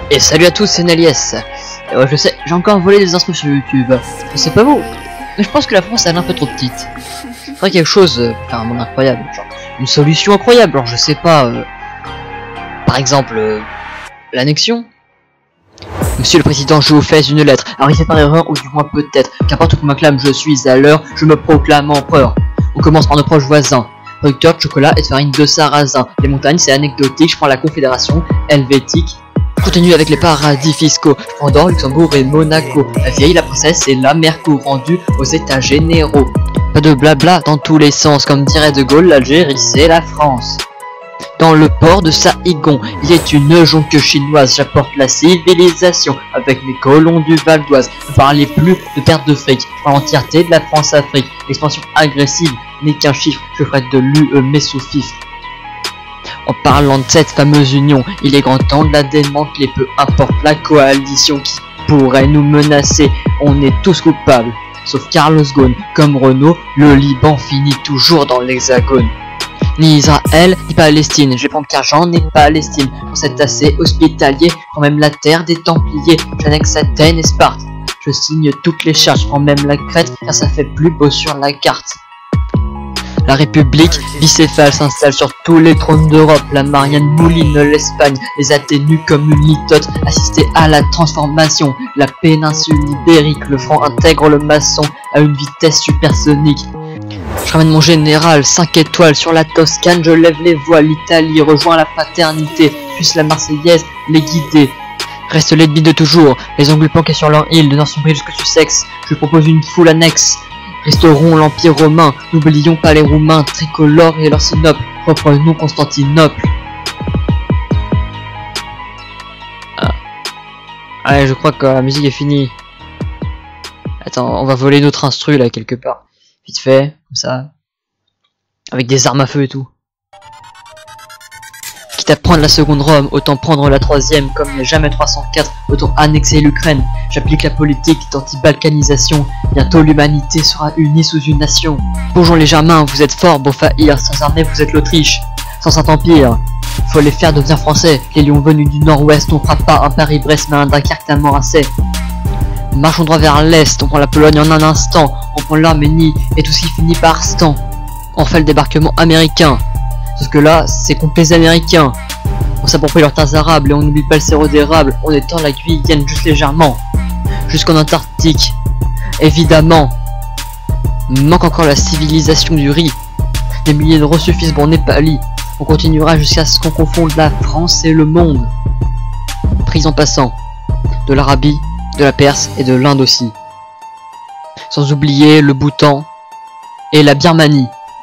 Et salut à tous, c'est Nalies. Je sais, j'ai encore volé des instruments sur YouTube. Je sais pas vous, mais je pense que la France elle est un peu trop petite. Il faudrait quelque chose, un monde incroyable, genre une solution incroyable. Alors je sais pas, par exemple, l'annexion. Monsieur le Président, je vous fais une lettre. Arrivé par erreur ou du moins peut-être. Qu'importe où m'acclame, je suis à l'heure. Je me proclame empereur. On commence par nos proches voisins. Producteur de chocolat et de farine de sarrasin. Les montagnes, c'est anecdotique. Je prends la Confédération helvétique. Contenu avec les paradis fiscaux. Je prends Andorre, Luxembourg et Monaco. La vieille, la princesse et la Merco rendue aux états généraux. Pas de blabla dans tous les sens. Comme dirait De Gaulle, l'Algérie, c'est la France. Dans le port de Saïgon, il y a une jonque chinoise. J'apporte la civilisation avec mes colons du Val d'Oise. Ne parlez plus de perte de fric. Je prends l'entièreté de la France-Afrique. L'expansion agressive n'est qu'un chiffre. Je ferai de l'UE mes sous-fifs. En parlant de cette fameuse union, il est grand temps de la démanteler. Peu importe la coalition qui pourrait nous menacer, on est tous coupables. Sauf Carlos Ghosn, comme Renault, le Liban finit toujours dans l'hexagone. Ni Israël, ni Palestine, je vais prendre car j'en ai Palestine. Pour cet assez hospitalier, quand même la terre des Templiers, j'annexe Athènes et Sparte. Je signe toutes les chartes, je prends même la Crète, car ça fait plus beau sur la carte. La République bicéphale s'installe sur tous les trônes d'Europe. La Marianne mouline l'Espagne, les atténue comme une litote. Assister à la transformation, la péninsule ibérique. Le front intègre le maçon à une vitesse supersonique. Je ramène mon général, 5 étoiles sur la Toscane, je lève les voiles, l'Italie rejoint la fraternité, puisse la Marseillaise les guider. Reste l'ennemi de toujours, les ongles planqués sur leur île, de Northumbrie jusqu'à Sussex, je propose une foule annexe. Restaurons l'Empire romain, n'oublions pas les Roumains, tricolores et leur synople, reprenons Constantinople. Allez, je crois que la musique est finie. Attends, on va voler notre instru là quelque part. Vite fait, comme ça. Avec des armes à feu et tout. Quitte à prendre la seconde Rome, autant prendre la troisième. Comme il n'y a jamais 304, autant annexer l'Ukraine. J'applique la politique d'anti-balkanisation. Bientôt l'humanité sera unie sous une nation. Bonjour les Germains, vous êtes forts, beau faillir. Sans armée, vous êtes l'Autriche. Sans Saint-Empire, faut les faire devenir français. Les lions venus du nord-ouest, on fera pas un Paris-Brest, mais un Dunkerque à Morasset. Marchons droit vers l'est, on prend la Pologne en un instant, on prend l'Arménie et tout ce qui finit par Stan. On fait le débarquement américain, sauf que là c'est contre les Américains. On s'approprie leurs terres arables et on n'oublie pas le sirop d'érable, on étend la Guyane juste légèrement, jusqu'en Antarctique, évidemment. Manque encore la civilisation du riz, des milliers de reçus pour Népali. On continuera jusqu'à ce qu'on confonde la France et le monde. Prise en passant, de l'Arabie, de la Perse et de l'Inde aussi. Sans oublier le Bhoutan et la Birmanie.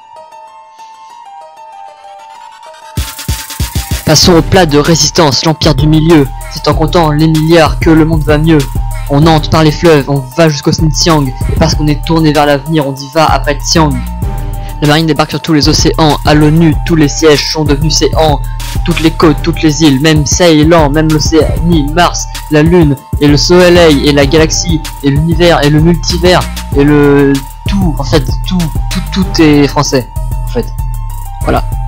Passons au plat de résistance, l'empire du milieu. C'est en comptant les milliards que le monde va mieux. On entre par les fleuves, on va jusqu'au Xinjiang. Et parce qu'on est tourné vers l'avenir, on y va après Tsiang. La marine débarque sur tous les océans. À l'ONU, tous les sièges sont devenus séants. Toutes les côtes, toutes les îles, même Ceylan, même l'Océanie, Mars, la Lune, et le Soleil, et la galaxie, et l'univers, et le multivers, et le tout, en fait, tout est français, en fait. Voilà.